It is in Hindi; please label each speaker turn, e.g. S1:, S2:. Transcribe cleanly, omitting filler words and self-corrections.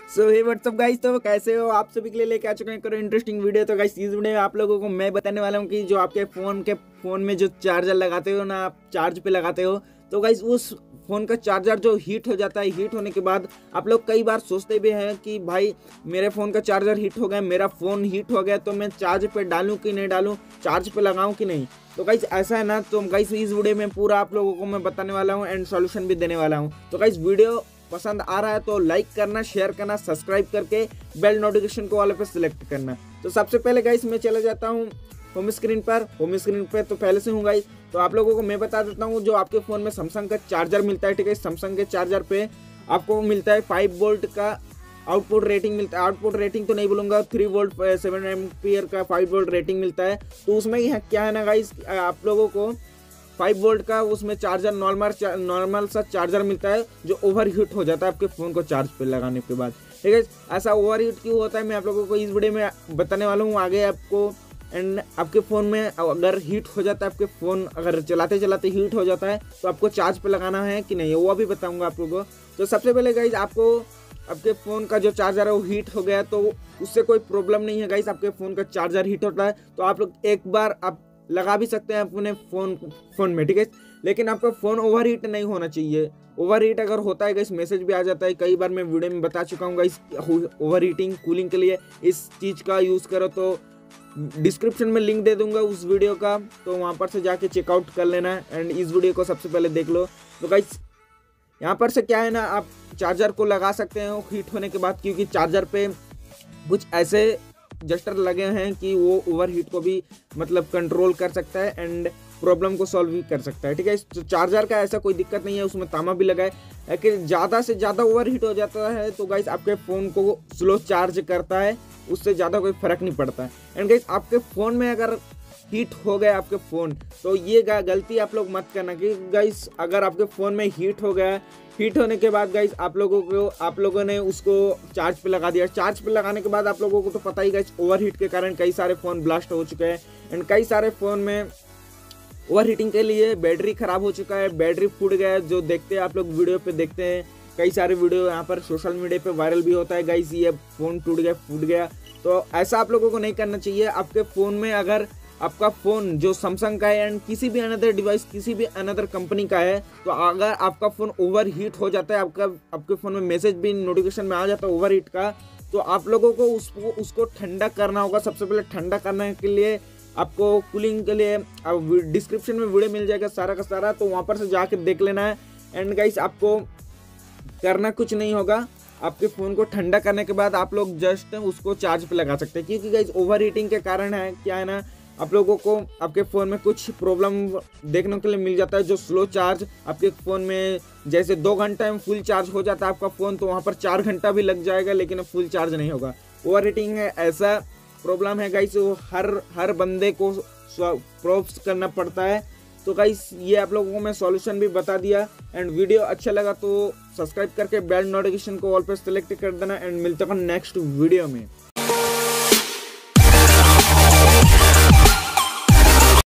S1: सो हे व्हाट्सअप गाइस, तो कैसे हो आप सभी के लिए लेके आ चुके हैं करो इंटरेस्टिंग वीडियो। तो गाइस इस वीडियो में आप लोगों को मैं बताने वाला हूँ कि जो आपके फ़ोन में जो चार्जर लगाते हो ना, आप चार्ज पे लगाते हो, तो गाइस उस फ़ोन का चार्जर जो हीट हो जाता है, हीट होने के बाद आप लोग कई बार सोचते भी हैं कि भाई मेरे फ़ोन का चार्जर हीट हो गया, मेरा फ़ोन हीट हो गया, तो मैं चार्ज पे डालूँ कि नहीं डालूँ, चार्ज पे लगाऊँ कि नहीं। तो गाइस ऐसा है ना, तो गाइस इस वीडियो में पूरा आप लोगों को मैं बताने वाला हूँ एंड सॉल्यूशन भी देने वाला हूँ। तो गाइस वीडियो पसंद आ रहा है तो लाइक करना, शेयर करना, सब्सक्राइब करके बेल नोटिफिकेशन को वाले पे सिलेक्ट करना। तो सबसे पहले गाइस मैं चला जाता हूँ होम स्क्रीन पे तो पहले से हूँ गाइस। तो आप लोगों को मैं बता देता हूँ, जो आपके फ़ोन में सैमसंग का चार्जर मिलता है, ठीक है, सैमसंग के चार्जर पे आपको मिलता है 5 वोल्ट का आउटपुट रेटिंग मिलता है। आउटपुट रेटिंग तो नहीं बोलूँगा, 3 वोल्ट 7 एम्पियर का 5 वोल्ट रेटिंग मिलता है। तो उसमें क्या है ना गाइस, आप लोगों को 5 वोल्ट का उसमें चार्जर नॉर्मल सा चार्जर मिलता है, जो ओवर हीट हो जाता है आपके फ़ोन को चार्ज पे लगाने के बाद, ठीक है। ऐसा ओवर हीट क्यों होता है मैं आप लोगों को इस वीडियो में बताने वाला हूँ आगे आपको। एंड आपके फ़ोन में अगर हीट हो जाता है, आपके फ़ोन अगर चलाते चलाते हीट हो जाता है, तो आपको चार्ज पे लगाना है कि नहीं, वो भी बताऊँगा आप लोगों को। तो सबसे पहले गाइज आपको आपके फ़ोन का जो चार्जर है वो हीट हो गया, तो उससे कोई प्रॉब्लम नहीं है गाइस। आपके फ़ोन का चार्जर हीट होता है तो आप लोग एक बार आप लगा भी सकते हैं अपने फ़ोन में, ठीक है। लेकिन आपका फ़ोन ओवर हीट नहीं होना चाहिए। ओवर हीट अगर होता है गाइस, मैसेज भी आ जाता है, कई बार मैं वीडियो में बता चुका हूँ गाइस। ओवर हीटिंग कूलिंग के लिए इस चीज़ का यूज़ करो, तो डिस्क्रिप्शन में लिंक दे दूंगा उस वीडियो का, तो वहाँ पर से जाके चेकआउट कर लेना एंड इस वीडियो को सबसे पहले देख लो। तो गाइस यहाँ पर से क्या है ना, आप चार्जर को लगा सकते हो हीट होने के बाद, क्योंकि चार्जर पे कुछ ऐसे जस्टर लगे हैं कि वो ओवर हीट को भी मतलब कंट्रोल कर सकता है एंड प्रॉब्लम को सॉल्व भी कर सकता है, ठीक है। तो चार्जर का ऐसा कोई दिक्कत नहीं है, उसमें तामा भी लगा है कि ज़्यादा से ज़्यादा ओवर हीट हो जाता है तो गाइस आपके फ़ोन को स्लो चार्ज करता है, उससे ज़्यादा कोई फ़र्क नहीं पड़ता है। एंड गाइस आपके फ़ोन में अगर हीट हो गया आपके फ़ोन, तो ये गलती आप लोग मत करना कि गाइस अगर आपके फ़ोन में हीट हो गया, हीट होने के बाद गाइस आप लोगों ने उसको चार्ज पे लगा दिया। चार्ज पे लगाने के बाद आप लोगों को तो पता ही गाइस, ओवर हीट के कारण कई सारे फ़ोन ब्लास्ट हो चुके हैं एंड कई सारे फ़ोन में ओवर हीटिंग के लिए बैटरी ख़राब हो चुका है, बैटरी फूट गया है। जो देखते हैं आप लोग वीडियो पे देखते हैं, कई सारे वीडियो यहाँ पर सोशल मीडिया पे वायरल भी होता है गाइस, ये फ़ोन टूट गया, फूट गया। तो ऐसा आप लोगों को नहीं करना चाहिए। आपके फ़ोन में अगर आपका फ़ोन जो सैमसंग का है एंड किसी भी अनदर डिवाइस, किसी भी अनदर कंपनी का है, तो अगर आपका फ़ोन ओवर हीट हो जाता है, आपके फ़ोन में मैसेज भी नोटिफिकेशन में आ जाता है ओवर हीट का, तो आप लोगों को उसको ठंडा करना होगा। सबसे पहले ठंडा करने के लिए आपको कूलिंग के लिए डिस्क्रिप्शन में वीडियो मिल जाएगा सारा का सारा, तो वहाँ पर से जाके देख लेना है। एंड गाइस आपको करना कुछ नहीं होगा, आपके फ़ोन को ठंडा करने के बाद आप लोग जस्ट उसको चार्ज पे लगा सकते हैं, क्योंकि गाइस ओवर हीटिंग के कारण है क्या है ना, आप लोगों को आपके फ़ोन में कुछ प्रॉब्लम देखने के लिए मिल जाता है। जो स्लो चार्ज आपके फ़ोन में, जैसे 2 घंटे में फुल चार्ज हो जाता है आपका फ़ोन, तो वहाँ पर 4 घंटा भी लग जाएगा लेकिन फुल चार्ज नहीं होगा। ओवर हीटिंग है, ऐसा प्रॉब्लम है गाइस, वो हर बंदे को प्रॉब्स करना पड़ता है। तो गाइस ये आप लोगों को मैं सॉल्यूशन भी बता दिया एंड वीडियो अच्छा लगा तो सब्सक्राइब करके बेल नोटिफिकेशन को ऑल पे सेलेक्ट कर देना एंड मिलते हैं नेक्स्ट वीडियो में।